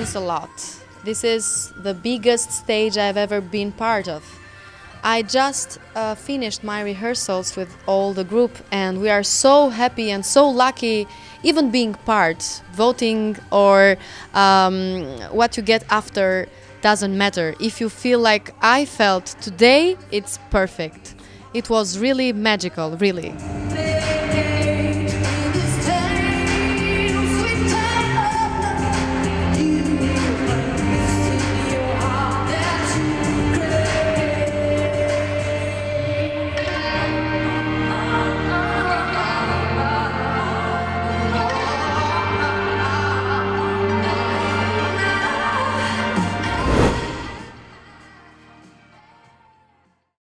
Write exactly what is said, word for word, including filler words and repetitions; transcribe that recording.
means a lot. This is the biggest stage I've ever been part of. I just uh, finished my rehearsals with all the group, and we are so happy and so lucky even being part. Voting or um, what you get after doesn't matter. If you feel like I felt today, it's perfect. It was really magical, really.